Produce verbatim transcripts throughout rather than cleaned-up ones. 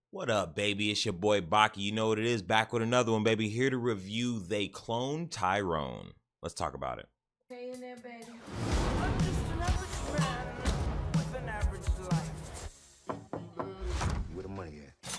What up, baby? It's your boy Baki. You know what it is. Back with another one, baby. Here to review They Cloned Tyrone. Let's talk about it. Hey in there, baby. I'm just an average man with an average life. Where the money at?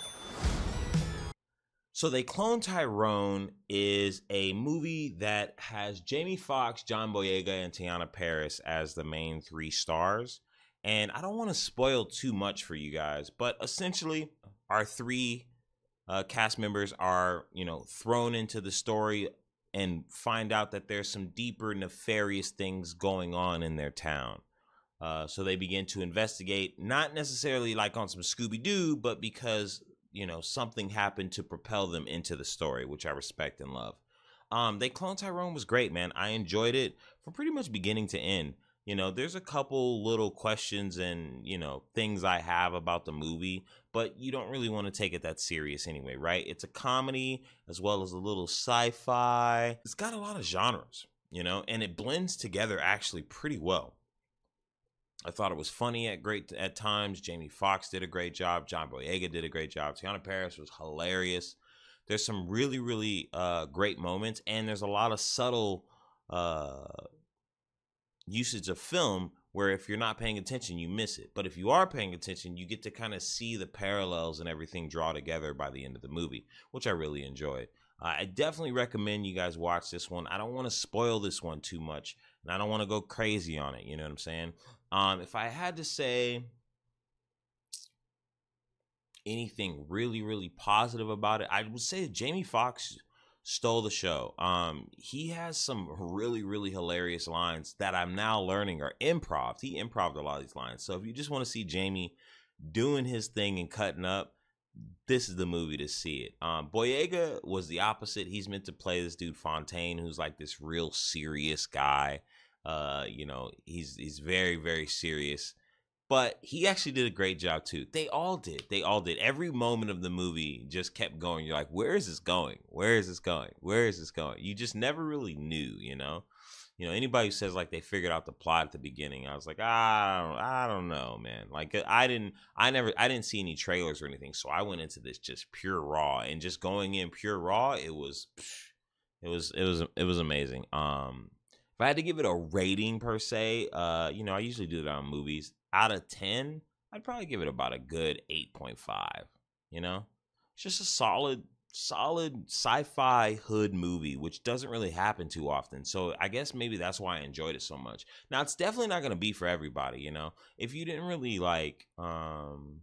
So They Cloned Tyrone is a movie that has Jamie Foxx, John Boyega, and Teyonah Parris as the main three stars. And I don't want to spoil too much for you guys, but essentially our three uh, cast members are, you know, thrown into the story and find out that there's some deeper nefarious things going on in their town. Uh, so they begin to investigate, not necessarily like on some Scooby-Doo, but because, you know, something happened to propel them into the story, which I respect and love. Um, They Cloned Tyrone was great, man. I enjoyed it from pretty much beginning to end. You know, there's a couple little questions and, you know, things I have about the movie, but you don't really want to take it that serious anyway, right? It's a comedy as well as a little sci-fi. It's got a lot of genres, you know, and it blends together actually pretty well. I thought it was funny at great at times. Jamie Foxx did a great job. John Boyega did a great job. Teyonah Parris was hilarious. There's some really, really uh, great moments, and there's a lot of subtle uh, usage of film where if you're not paying attention, you miss it. But if you are paying attention, you get to kind of see the parallels and everything draw together by the end of the movie, which I really enjoyed. Uh, I definitely recommend you guys watch this one. I don't want to spoil this one too much, and I don't want to go crazy on it. You know what I'm saying? Um, if I had to say anything really, really positive about it, I would say Jamie Foxx stole the show. Um, he has some really, really hilarious lines that I'm now learning are improv. He improved a lot of these lines. So if you just want to see Jamie doing his thing and cutting up, this is the movie to see it. Um, Boyega was the opposite. He's meant to play this dude Fontaine, who's like this real serious guy. Uh, you know, he's he's very, very serious. But he actually did a great job too. They all did. They all did. Every moment of the movie just kept going. You're like, where is this going? Where is this going? Where is this going? You just never really knew, you know? You know, anybody who says like they figured out the plot at the beginning, I was like, I don't, I don't know, man. Like I didn't, I never, I didn't see any trailers or anything, so I went into this just pure raw, and just going in pure raw, it was, it was, it was, it was amazing. Um, if I had to give it a rating per se, uh, you know, I usually do that on movies. Out of ten, I'd probably give it about a good eight point five. You know, it's just a solid. solid sci-fi hood movie, which doesn't really happen too often. So I guess maybe that's why I enjoyed it so much. Now it's definitely not going to be for everybody, you know. If you didn't really like um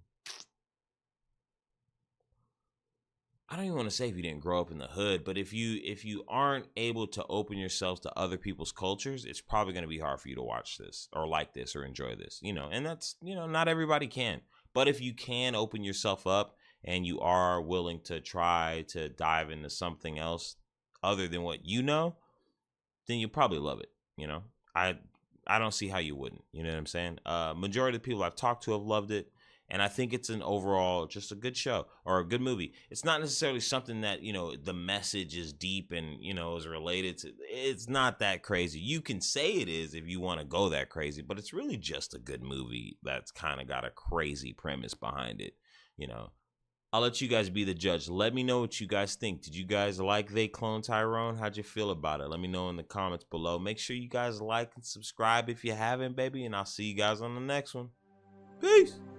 I don't even want to say if you didn't grow up in the hood, but if you if you aren't able to open yourselves to other people's cultures, it's probably going to be hard for you to watch this or like this or enjoy this, you know. And that's, you know, not everybody can. But if you can open yourself up and you are willing to try to dive into something else other than what you know, then you probably love it, you know. I I don't see how you wouldn't, you know what I'm saying? Uh majority of the people I've talked to have loved it, and I think it's an overall just a good show or a good movie. It's not necessarily something that, you know, the message is deep and, you know, is related to. It's not that crazy. You can say it is if you want to go that crazy, but it's really just a good movie that's kind of got a crazy premise behind it, you know. I'll let you guys be the judge. Let me know what you guys think. Did you guys like They Cloned Tyrone? How'd you feel about it? Let me know in the comments below. Make sure you guys like and subscribe if you haven't, baby, and I'll see you guys on the next one. Peace.